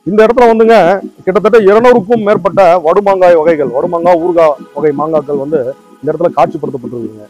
இந்த இடத்துல வந்துங்க கிட்டத்தட்ட 200க்கும் மேற்பட்ட வடுமாங்காய் வகைகள், வடுமாங்காய் ஊறுகாய் வகை மாங்காய்கள் வந்து இந்த இடத்துல காட்சிப்படுத்தப்பட்டிருக்குங்க.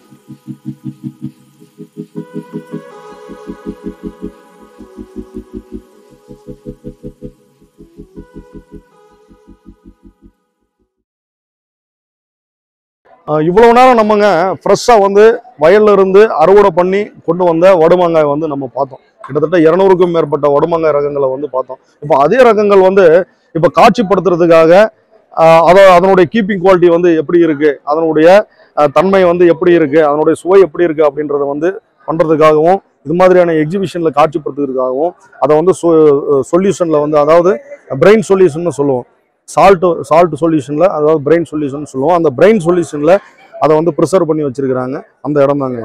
இவ்வளவு நேரம் நம்மங்க ஃப்ரெஷ்ஷா வந்து வயல்ல இருந்து அறுவடை பண்ணி கொண்டு வந்த வடுமாங்காய் வந்து நம்ம பார்த்தோம். கிட்டத்தட்ட 200க்கும் மேற்பட்ட வடுமாங்காய் ரகங்களை வந்து பார்த்தோம். இப்போ அதே ரகங்கள் வந்து இப்போ காட்சிப்படுத்துறதுக்காக அதனுடைய கீப்பிங் குவாலிட்டி வந்து எப்படி இருக்கு, அதனுடைய தன்மை வந்து எப்படி இருக்கு, அதனுடைய சுவை எப்படி இருக்கு அப்படின்றத வந்து பண்றதுக்காகவும், இது மாதிரியான எக்ஸிபிஷன்ல காட்சிப்படுத்துறதுக்காகவும், அதை வந்து சொல்யூஷன்ல வந்து, அதாவது பிரெயின் சொல்யூஷன் சொல்லுவோம், சால்ட் சொல்யூஷன்ல, அதாவது பிரெயின் சொல்யூஷன் சொல்லுவோம், அந்த பிரெயின் சொல்யூஷன்ல அதை வந்து ப்ரிசர்வ் பண்ணி வச்சிருக்கிறாங்க. அந்த இடம் தாங்க.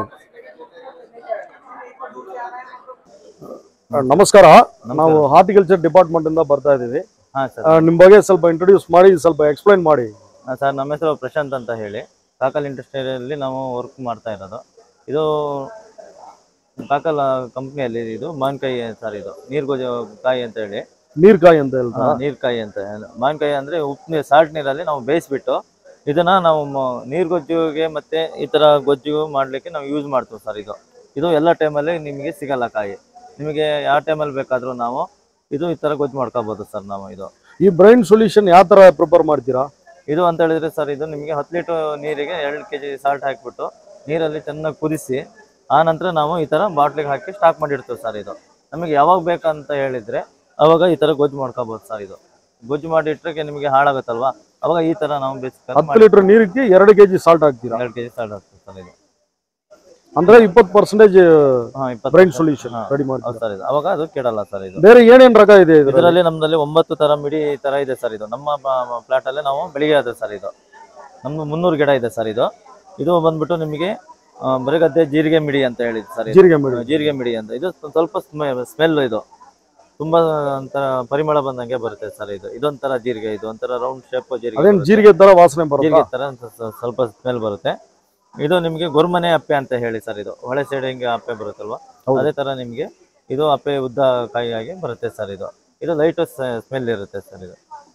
ನಮಸ್ಕಾರ. ನಾವು ಹಾರ್ಟಿಕಲ್ಚರ್ ಡಿಪಾರ್ಟ್ಮೆಂಟ್ ಇಂದ ಬರ್ತಾ ಇದೀವಿ. ನಿಮ್ಮ ಬಗ್ಗೆ ಸ್ವಲ್ಪ ಇಂಟ್ರೊಡ್ಯೂಸ್ ಮಾಡಿ, ಸ್ವಲ್ಪ ಎಕ್ಸ್ಪ್ಲೈನ್ ಮಾಡಿ. ಸರ್, ನಮ್ಮ ಹೆಸರು ಪ್ರಶಾಂತ್ ಅಂತ ಹೇಳಿ, ಕಾಕಲ್ ಇಂಡಸ್ಟ್ರಿಯಲ್ಲಿ ನಾವು ವರ್ಕ್ ಮಾಡ್ತಾ ಇರೋದು. ಇದು ಕಾಕಲ್ ಕಂಪ್ನಿಯಲ್ಲಿ ಇದು ಮಾವಿನಕಾಯಿ ಸರ್, ಇದು ನೀರ್ಕಾಯಿ ಅಂತ ಹೇಳಿ. ನೀರ್ಕಾಯಿ ಅಂತ ಹೇಳ್ತಾರೆ. ನೀರ್ಕಾಯಿ ಅಂತ, ಮಾವಿನಕಾಯಿ ಅಂದ್ರೆ ಉಪ್ಪು ನೀರು, ಸಾಲ್ಟ್ ನೀರಲ್ಲಿ ನಾವು ಬೇಯಿಸ್ಬಿಟ್ಟು ಇದನ್ನ ನಾವು ನೀರ್ಗೊಜ್ಜಿಗೆ ಮತ್ತೆ ಈ ತರ ಗೊಜ್ಜು ಮಾಡ್ಲಿಕ್ಕೆ ನಾವು ಯೂಸ್ ಮಾಡ್ತೀವಿ ಸರ್. ಇದು ಎಲ್ಲ ಟೈಮಲ್ಲಿ ನಿಮಗೆ ಸಿಗಲ್ಲ ಕಾಯಿ. ನಿಮಗೆ ಯಾವ ಟೈಮಲ್ಲಿ ಬೇಕಾದ್ರೂ ನಾವು ಇದು ಈ ತರ ಗೊಜ್ಜು ಮಾಡ್ಕೋಬಹುದು ಸರ್. ನಾವು ಈ ಬ್ರೈನ್ ಸೊಲ್ಯೂಷನ್ ಯಾವ ತರ ಪ್ರಿಪೇರ್ ಮಾಡ್ತೀರಾ? ಇದು ಅಂತ ಹೇಳಿದ್ರೆ ಸರ್, ಇದು ನಿಮಗೆ 10 ಲೀಟರ್ ನೀರಿಗೆ 2 kg ಸಾಲ್ಟ್ ಹಾಕಿಬಿಟ್ಟು ನೀರಲ್ಲಿ ಚೆನ್ನಾಗಿ ಕುದಿಸಿ ಆ ನಂತರ ನಾವು ಈ ತರ ಬಾಟ್ಲಿಗೆ ಹಾಕಿ ಸ್ಟಾಕ್ ಮಾಡಿರ್ತೀವಿ ಸರ್. ಇದು ನಮಗೆ ಯಾವಾಗ ಬೇಕಂತ ಹೇಳಿದ್ರೆ ಅವಾಗ ಈ ತರ ಗೊಜ್ಜು ಮಾಡ್ಕೋಬಹುದು ಸರ್. ಇದು ಗೊಜ್ಜು ಮಾಡಿ ಇಟ್ಟರೆ ನಿಮಗೆ ಹಾಳಾಗುತ್ತಲ್ವಾ, ಅವಾಗ ಈ ತರ ನಾವು 10 ಲೀಟರ್ ನೀರಿಗೆ 2 kg ಸಾಲ್ಟ್ ಹಾಕ್ತೀರಾ? 2 kg ಸಾಲ್ಟ್ ಹಾಕ್ತೀವಿ ಸರ್. ಇದು ಅಂದ್ರೆ 20% ಬ್ರೈನ್ ಸೊಲ್ಯೂಷನ್ ರೆಡಿ ಮಾಡ್ತೀವಿ ಸರ್. ಇದು ಅವಾಗ ಅದು ಕೆಡಲ್ಲ ಸರ್. ಇದು ಬೇರೆ ಏನೇನ್ ರಕ ಇದೆ ಇದರಲ್ಲಿ? ನಮ್ಮಲ್ಲಿ 9 ತರ ಮಿಡಿ ತರ ಇದೆ ಸರ್. ಇದು ನಮ್ಮ ಪ್ಲಾಟ್ ಅಲ್ಲಿ ನಾವು ಬೆಳಿಗ್ಗೆ ಇದೆ ಸರ್. ಇದು ನಮ್ದು 300 ಗಿಡ ಇದೆ ಸರ್. ಇದು ಬಂದ್ಬಿಟ್ಟು ನಿಮಗೆ ಬರಗದ್ದೆ ಜೀರಿಗೆ ಮಿಡಿ ಅಂತ ಹೇಳಿದ್ ಸರ್. ಜೀರಿಗೆ ಮಿಡಿ ಅಂತ. ಇದು ಸ್ವಲ್ಪ ಸ್ಮೆಲ್, ಇದು ತುಂಬಾ ಒಂಥರ ಪರಿಮಳ ಬಂದಂಗೆ ಬರುತ್ತೆ ಸರ್. ಇದೊಂಥರ ಜೀರಿಗೆ, ಇದು ಒಂಥರ ರೌಂಡ್ ಶೇಪ್ ಜೀರಿಗೆ ತರ ವಾಸನೆ ಬರುತ್ತೆ, ಜೀರಿಗೆ ತರ ಸ್ವಲ್ಪ ಸ್ಮೆಲ್ ಬರುತ್ತೆ. ಇದು ನಿಮಗೆ ಗೊರ್ಮನೆ ಅಪ್ಪೆ ಅಂತ ಹೇಳಿ ಸರ್. ಇದು ಹೊಳೆ ಸೈಡ್ ಹಿಂಗೆ ಅಪ್ಪೆ ಬರುತ್ತಲ್ವಾ, ಅದೇ ತರ ನಿಮಗೆ ಇದು ಅಪ್ಪೆ ಉದ್ದ ಕಾಯಿಯಾಗಿ ಬರುತ್ತೆ ಸರ್. ಇದು ಲೈಟ್ ಸ್ಮೆಲ್ ಇರುತ್ತೆ ಸರ್.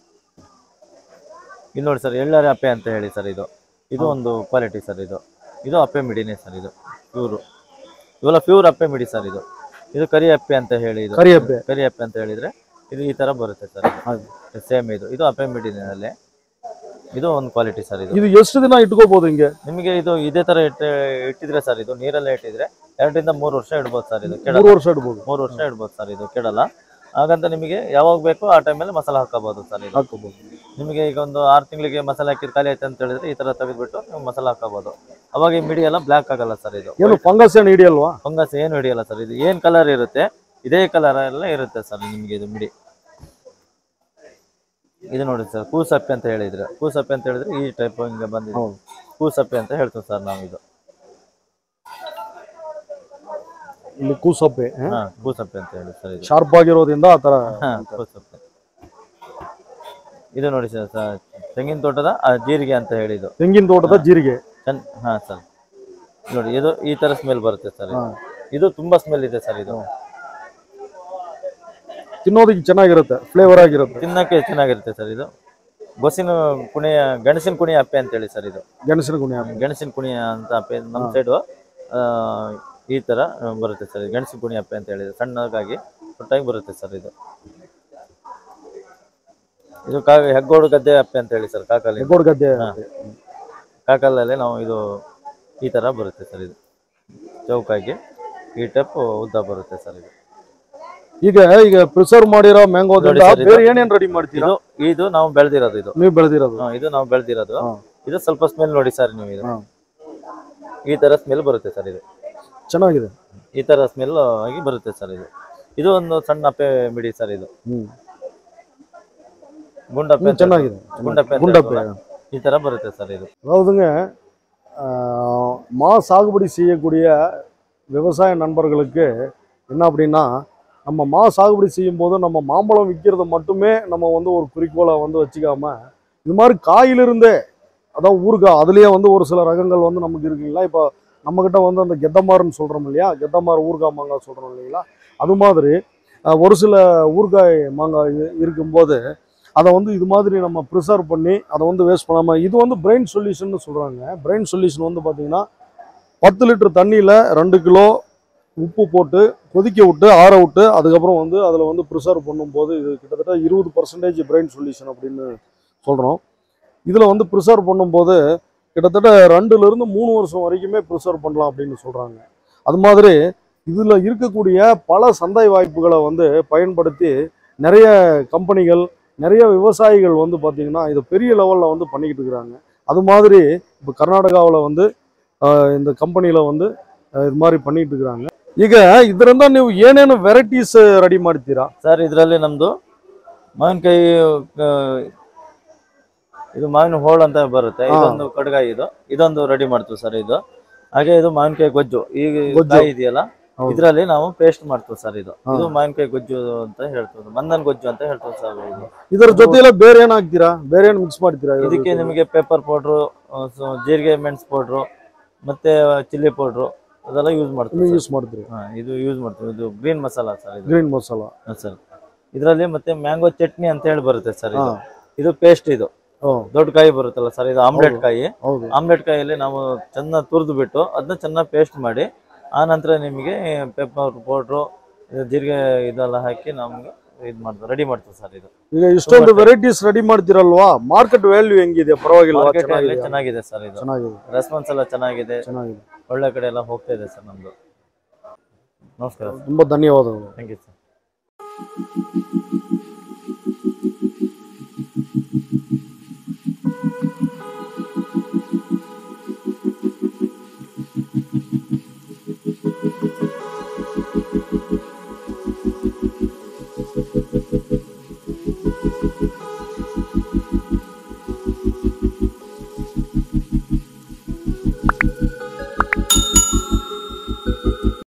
ಇದು ನೋಡಿ ಸರ್, ಎಳ್ಳಾರೆ ಅಪ್ಪೆ ಅಂತ ಹೇಳಿ ಸರ್. ಇದು ಒಂದು ಕ್ವಾಲಿಟಿ ಸರ್. ಇದು ಅಪ್ಪೆ ಮಿಡಿನೇ ಸರ್. ಇದು ಇವೆಲ್ಲ ಪ್ಯೂರ್ ಅಪ್ಪೆ ಮಿಡಿ ಸರ್. ಇದು ಕರಿ ಅಪ್ಪೆ ಅಂತ ಹೇಳಿ, ಕರಿ ಅಪ್ಪೆ ಅಂತ ಹೇಳಿದ್ರೆ ಇದು ಈ ತರ ಬರುತ್ತೆ ಸರ್. ಸೇಮ್ ಇದು ಅಪ್ಪೆ ಮಿಡಿನಲ್ಲಿ ಇದು ಒಂದು ಕ್ವಾಲಿಟಿ ಸರ್. ಇದು ಎಷ್ಟು ದಿನ ಇಟ್ಕೋಬಹುದು ಹಿಂಗೆ? ನಿಮಗೆ ಇದು ಇದೇ ತರ ಇಟ್ಟಿದ್ರೆ ಸರ್, ಇದು ನೀರಲ್ಲೇ ಇಟ್ಟಿದ್ರೆ 2 ರಿಂದ 3 ವರ್ಷ ಇಡ್ಬೋದು ಸರ್. ಇದು 3 ವರ್ಷ ಇಡ್ಬೋದು. 3 ವರ್ಷ ಇಡ್ಬೋದು ಸರ್. ಇದು ಕೆಡಲ್ಲ. ಹಾಗಂತ ನಿಮಗೆ ಯಾವಾಗ ಬೇಕು ಆ ಟೈಮಲ್ಲಿ ಮಸಾಲೆ ಹಾಕೋಬಹುದು ಸರ್. ನಿಮಗೆ ಈಗ ಒಂದು 6 ತಿಂಗಳಿಗೆ ಮಸಾಲೆ ಹಾಕಿದ್ರೆ ಖಾಲಿ ಆಯ್ತು ಅಂತ ಹೇಳಿದ್ರೆ ಈ ತರ ತೆಗೆದ್ಬಿಟ್ಟು ನೀವು ಮಸಾಲೆ ಹಾಕೋಬಹುದು. ಅವಾಗ ಈ ಮಿಡಿ ಎಲ್ಲ ಬ್ಲಾಕ್ ಆಗಲ್ಲ ಸರ್. ಏನು ಫಂಗಸ್ ಏನು ಹಿಡಿಯಲ್ವಾ? ಫಂಗಸ್ ಏನು ಹಿಡಿಯಲ್ಲ ಸರ್. ಇದು ಏನ್ ಕಲರ್ ಇರುತ್ತೆ ಇದೇ ಕಲರ್ ಎಲ್ಲ ಇರುತ್ತೆ ಸರ್ ನಿಮಗೆ. ಇದು ಮಿಡಿ ಇದು ನೋಡಿ ಸರ್, ಕೂಸಪ್ಪೆ ಅಂತ ಹೇಳಿದ್ರೆ, ಕೂಸಪ್ಪೆ ಅಂತ ಹೇಳಿದ್ರೆ ಈ ಟೈಪ್ ಹಿಂಗೆ ಬಂದಿದೆ, ಕೂಸಪ್ಪೆ ಅಂತ ಹೇಳ್ತೀವಿ ಸರ್ ನಾವು. ಇಲ್ಲಿ ಕೂಸಪ್ಪೆ, ಕೂಸಪ್ಪೆ ಅಂತ ಹೇಳಿ ಸರ್. ಶಾರ್ಪ್ ಆಗಿರೋದ್ರಿಂದ ಆ ತರ ಕೂಸಪ್ಪೆ. ಇದು ನೋಡಿ ಸರ್, ತೆಂಗಿನ ತೋಟದ ಜೀರಿಗೆ ಅಂತ ಹೇಳಿದ್ದು. ತೆಂಗಿನ ತೋಟದ ಜೀರಿಗೆ. ಹಾ ಸರ್, ನೋಡಿ ಇದು ಈ ತರ ಸ್ಮೆಲ್ ಬರುತ್ತೆ ಸರ್. ಇದು ತುಂಬಾ ಸ್ಮೆಲ್ ಇದೆ ಸರ್. ಇದು ತಿನ್ನೋದಕ್ಕೆ ಚೆನ್ನಾಗಿರುತ್ತೆ, ಫ್ಲೇವರ್ ಆಗಿರುತ್ತೆ, ತಿನ್ನಕ್ಕೆ ಚೆನ್ನಾಗಿರುತ್ತೆ ಸರ್. ಇದು ಗಣಸಿನ ಕುಣಿಯ ಅಪ್ಪೆ ಅಂತ ಹೇಳಿ ಸರ್. ಇದು ಗಣಸಿನ ಕುಣಿಯ ಅಂತ ಅಪ್ಪೆ ನಮ್ಮ ಸೈಡು ಈ ತರ ಬರುತ್ತೆ ಸರ್. ಗಣಸಿನ ಕುಣಿಯ ಅಪ್ಪೆ ಅಂತ ಹೇಳಿದ್ರೆ ಸಣ್ಣದಾಗಿ ಒಟ್ಟಾಗಿ ಬರುತ್ತೆ ಸರ್. ಇದು ಹೆಗ್ಗೋಡು ಗದ್ದೆ ಅಪ್ಪೆ ಅಂತ ಹೇಳಿ ಸರ್. ಕಾಕಲಲ್ಲಿ ನಾವು ಇದು ಈ ತರ ಬರುತ್ತೆ ಸರ್. ಇದು ಚೌಕಾಗಿ ಈ ಟೈಪ್ ಉದ್ದ ಬರುತ್ತೆ ಸರ್. ಈಗ ಪ್ರಿಸರ್ವ್ ಮಾಡಿರೋ ಮ್ಯಾಂಗೋದಿಂದ ಬೇರೆ ಏನೇನ್ ರೆಡಿ ಮಾಡ್ತೀರಾ? ಇದು ನಾವು ಬೆಳೆದಿರೋದು. ನೀವು ಬೆಳೆದಿರೋದು? ಇದು ನಾವು ಬೆಳೆದಿರೋದು. ಇದು ಸ್ವಲ್ಪ ಸ್ಮೆಲ್ ನೋಡಿ ಸರ್ ನೀವು. ಇದು ಈ ತರ ಸ್ಮೆಲ್ ಬರುತ್ತೆ ಸರ್. ಇದು ಚೆನ್ನಾಗಿದೆ, ಈ ತರ ಸ್ಮೆಲ್ ಆಗಿ ಬರುತ್ತೆ ಸರ್. ಇದು ಒಂದು ಸಣ್ಣ ಅಪ್ಪೆ ಮಿಡಿ ಸರ್. ಇದು ಗುಂಡಪ್ಪೆ ಚೆನ್ನಾಗಿದೆ, ಗುಂಡಪ್ಪೆ ಈ ತರ ಬರುತ್ತೆ சார். இது அதாவதுங்க மா சாகுபடி செய்யக்கூடிய விவசாய நண்பர்களுக்கு என்ன அப்படின்னா, நம்ம மா சாகுபடி செய்யும்போது நம்ம மாம்பழம் விற்கிறது மட்டுமே நம்ம வந்து ஒரு குறிக்கோளை வந்து வச்சுக்காம, இது மாதிரி காயிலிருந்தே, அதாவது ஊறுகாய் அதுலேயே வந்து ஒரு சில ரகங்கள் வந்து நமக்கு இருக்குங்களா. இப்போ நம்மக்கிட்ட வந்து அந்த கெத்தமாருன்னு சொல்கிறோம் இல்லையா, கெத்தமார் ஊறுகாய் மாங்காய் சொல்கிறோம் இல்லைங்களா, அது மாதிரி ஒரு சில ஊறுகாய் மாங்காய் இருக்கும்போது அதை வந்து இது மாதிரி நம்ம ப்ரிசர்வ் பண்ணி அதை வந்து வேஸ்ட் பண்ணாமல், இது வந்து பிரெயின் சொல்யூஷன் சொல்கிறாங்க. பிரெயின் சொல்யூஷன் வந்து பார்த்தீங்கன்னா 10 லிட்டர் தண்ணியில் 2 கிலோ உப்பு போட்டு கொதிக்க விட்டு ஆற விட்டு அதுக்கப்புறம் வந்து அதில் வந்து ப்ரிசர்வ் பண்ணும்போது இது கிட்டத்தட்ட 20% பிரெயின் சொல்யூஷன் அப்படின்னு சொல்கிறோம். இதில் வந்து ப்ரிசர்வ் பண்ணும்போது கிட்டத்தட்ட 2லேருந்து 3 வருஷம் வரைக்குமே ப்ரிசர்வ் பண்ணலாம் அப்படின்னு சொல்கிறாங்க. அது மாதிரி இதில் இருக்கக்கூடிய பல சந்தை வாய்ப்புகளை வந்து பயன்படுத்தி நிறைய கம்பெனிகள், நிறைய விவசாயிகள் வந்து பார்த்திங்கன்னா இதை பெரிய லெவலில் வந்து பண்ணிக்கிட்டு இருக்கிறாங்க. அது மாதிரி இப்போ ಕರ್ನಾಟಕவில் வந்து இந்த ಕಂಪನಿಲ ಒಂದು ಇದು ಮಾರಿ பண்ணிட்டு ಇರ್றாங்க. ಈಗ ಇದರಿಂದ ನೀವು ಏನೇನು ವೆರೈಟೀಸ್ ರೆಡಿ ಮಾಡ್ತೀರಾ ಸರ್? ಇದರಲ್ಲಿ ನಮ್ದು ಮಾವಿನಕಾಯಿ ಇದು ಮಾವಿನ ಹೋಳು ಅಂತ ಬರುತ್ತೆ, ಇದೊಂದು ಕಡಗಾಯಿ, ಇದೊಂದು ರೆಡಿ ಮಾಡ್ತೀವಿ ಸರ್. ಇದು ಹಾಗೆ ಇದು ಮಾವಿನಕಾಯಿ ಗೊಜ್ಜು, ಈಗ ಕಾಯಿ ಇದೆಯಲ್ಲ ಇದರಲ್ಲಿ ನಾವು ಪೇಸ್ಟ್ ಮಾಡ್ತೀವಿ ಸರ್. ಇದು ಮಾವಿನಕಾಯಿ ಗೊಜ್ಜು ಅಂತ ಹೇಳ್ತೀವಿ, ಮಂದನ್ ಗೊಜ್ಜು ಅಂತ ಹೇಳ್ತೀವಿ ಸರ್. ಇದರ ಜೊತೆಲ್ಲ ಬೇರೆ ಏನು ಹಾಕ್ತೀರಾ, ಬೇರೆ ಏನು ಮಿಕ್ಸ್ ಮಾಡ್ತೀರಾ? ಇದಕ್ಕೆ ನಿಮಗೆ ಪೆಪ್ಪರ್ ಪೌಡ್ರು, ಜೀರಿಗೆ ಮೆಣಸು ಪೌಡ್ರು, ಮತ್ತೆ ಚಿಲ್ಲಿ ಪೌಡ್ರು ಅದೆಲ್ಲ ಯೂಸ್ ಮಾಡ್ತೀವಿ. ಇದು ಯೂಸ್ ಮಾಡ್ತೀವಿ. ಇದು green masala sir. Green masala sir. ಇದರಲ್ಲಿ ಮತ್ತೆ ಮ್ಯಾಂಗೋ ಚಟ್ನಿ ಅಂತ ಹೇಳಿ ಬರುತ್ತೆ ಸರ್. ಇದು ಪೇಸ್ಟ್, ಇದು ದೊಡ್ಡ ಕಾಯಿ ಬರುತ್ತಲ್ಲ ಸರ್, ಇದು ಆಮ್ಲೆಟ್ ಕಾಯಿ. ಆಮ್ಲೆಟ್ ಕಾಯಿಯಲ್ಲಿ ನಾವು ಚೆನ್ನಾಗಿ ತುರಿದು ಬಿಟ್ಟು ಅದನ್ನ ಚೆನ್ನಾಗಿ ಪೇಸ್ಟ್ ಮಾಡಿ ಆ ನಂತರ ನಿಮಗೆ ಪೆಪ್ಪರ್ ಪೌಡ್ರು, ಜೀರಿಗೆ ಇದೆಲ್ಲ ಹಾಕಿ ನಮ್ಗೆ ಇದು ಮಾಡ್ತೀವಿ, ರೆಡಿ ಮಾಡ್ತೀವಿ ಸರ್. ಇದು ಈಗ ಇಷ್ಟೊಂದು ವೆರೈಟೀಸ್ ರೆಡಿ ಮಾಡ್ತಿರಲ್ವಾ, ಮಾರ್ಕೆಟ್ ವ್ಯಾಲ್ಯೂ ಹೆಂಗಿದೆ? ಪರವಾಗಿಲ್ಲ, ಚೆನ್ನಾಗಿದೆ ಸರ್. ಇದು ರೆಸ್ಪಾನ್ಸ್ ಎಲ್ಲ ಚೆನ್ನಾಗಿದೆ, ಒಳ್ಳೆ ಕಡೆ ಎಲ್ಲ ಹೋಗ್ತಾ ಇದೆ ಸರ್ ನಮ್ದು. ನಮಸ್ಕಾರ, ತುಂಬಾ ಧನ್ಯವಾದಗಳು. Thank you sir.